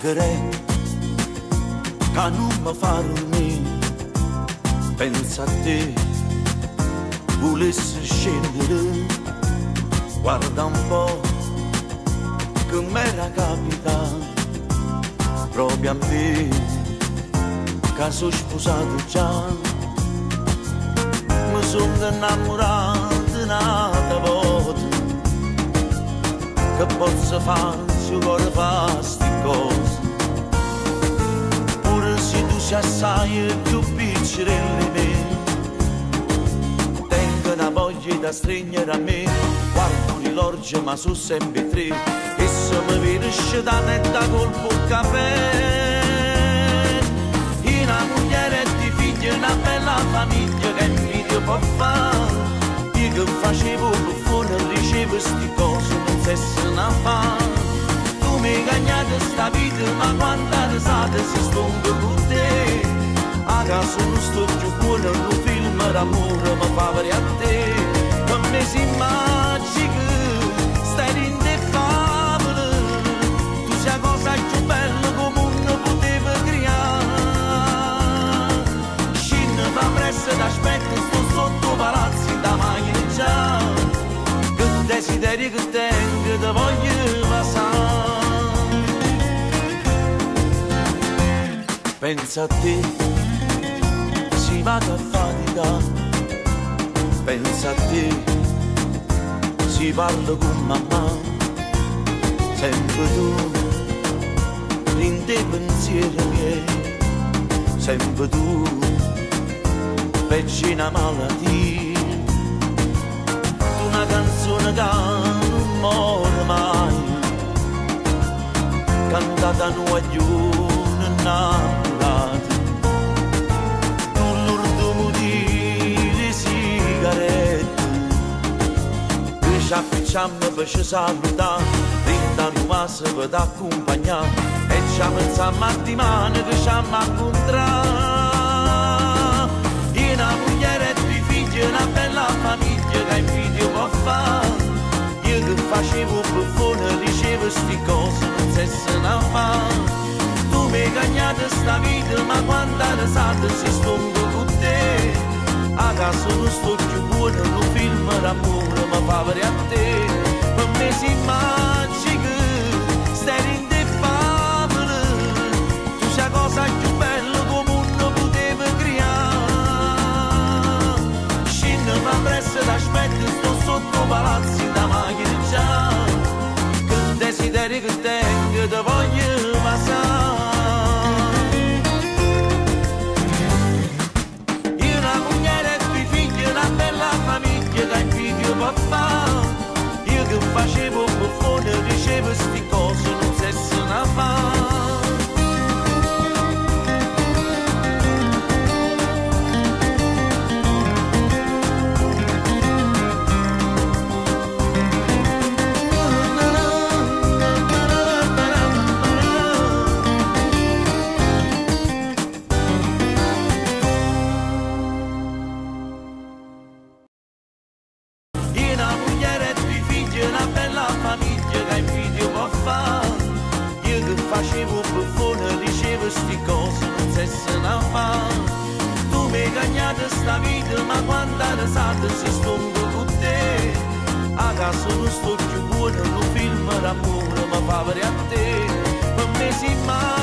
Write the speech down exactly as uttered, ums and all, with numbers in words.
segreto che non mi fa dormire. Pensa a te, volessi scendere, guarda un po' che m'era capitato, proprio a me, che sono sposato già. Mi sono innamorato un'altra volta, che posso fare se vuole fare sti cose. Pure se tu sei assai più piccirelli me, tengo una voglia da stringere a me. Guardo l'orge ma sono sempre tre, e se mi vedi da netta col caffè. Una moglie e di figli, una bella famiglia che invidio può fare. Io che facevo buffone ricevo sti cose, non se se ne fa. Tu mi hai gagnato sta vita, ma quanta risate si stonga con te. A casa non sto più buono, un film d'amore mi fa vedere a te. Per me si immagina, stai in te favole, tu sei la cosa più bella come uno poteva creare. Scende va presto ed aspetta, sto sotto palazzi da mangiare. Che desideri che tengo, te voglio passare. Pensa a te, si vada a faticare. Pensa a te, si parla con mamma. Sempre tu, in te pensieri miei. Sempre tu, peggio una malattia. Tu una canzone che non muore mai, cantata a noi agli innamorati. Tu l'ultimo di sigarette, che ci affacciamo per ci salutare, rinda nuova se per accompagnare, e ci pensiamo a di mano che ci amo a incontrare. Una moglie e due figli, una bella famiglia che invidio può fare. Io che facevo buffone ricevo sti cose, non se se ne fa. Tu mi hai gagnato sta vita, ma quanta risate si stonga con te. A casa non sto più buono, un film d'amore mi fa vedere a te. Per me si immagina, stai in te favole, tu sei la cosa più bella come uno poteva creare. Scende ma presto ed aspetta, sto sotto palazzi da mangiare. Che desideri che tengo, te voglio passare. Io una moglie e due figli, una bella famiglia che invidio può fare. Io che facevo buffone ricevo sti cose, non se se ne fa. Facevo buffone, ricevo sti cose, non se se ne fa. Tu mi hai gagnato sta vita, ma quanta risate si stonga con te. A casa non sto più buono, un film d'amore mi fa vedere a te. Per me si immagina